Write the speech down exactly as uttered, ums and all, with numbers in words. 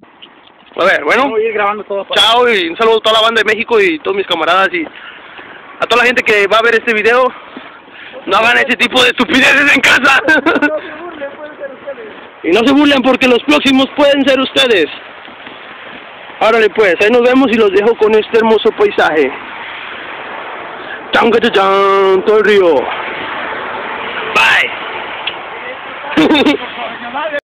A ver, bueno, voy a ir grabando todo para... chao y un saludo a toda la banda de México y todos mis camaradas y a toda la gente que va a ver este video. No hagan ese tipo de estupideces en casa. Y no se burlen porque los próximos pueden ser ustedes. Árale pues, ahí nos vemos y los dejo con este hermoso paisaje. Changa chan, todo el río. Bye.